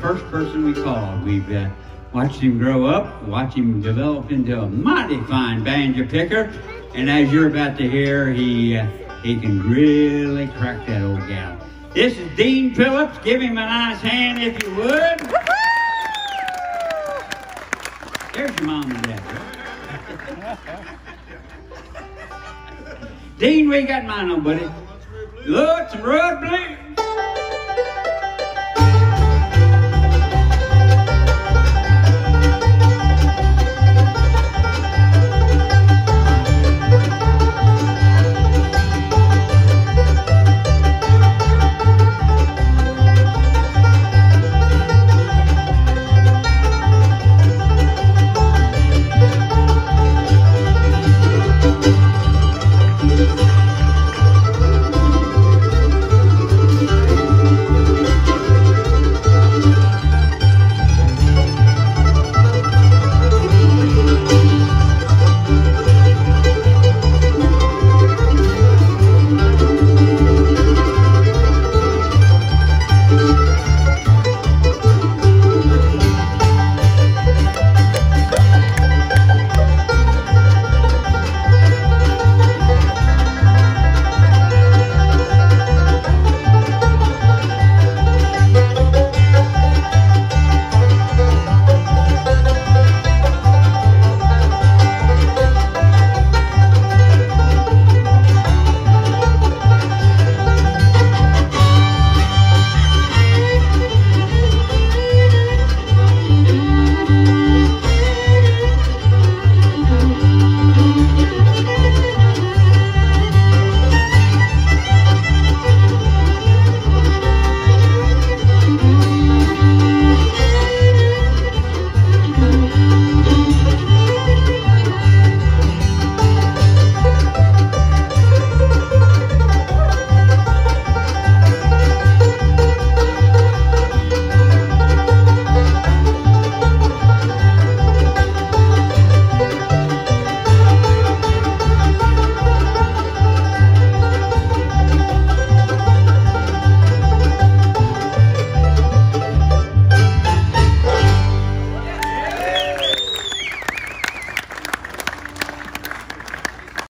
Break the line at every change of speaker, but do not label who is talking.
first person we called. We've watched him grow up, watched him develop into a mighty fine banjo picker, and as you're about to hear, he can really crack that old gal. This is Dean Phillips. Give him a nice hand if you would. There's your mom and dad. Dean, what you got in mind on, buddy? Lonesome Road Blues.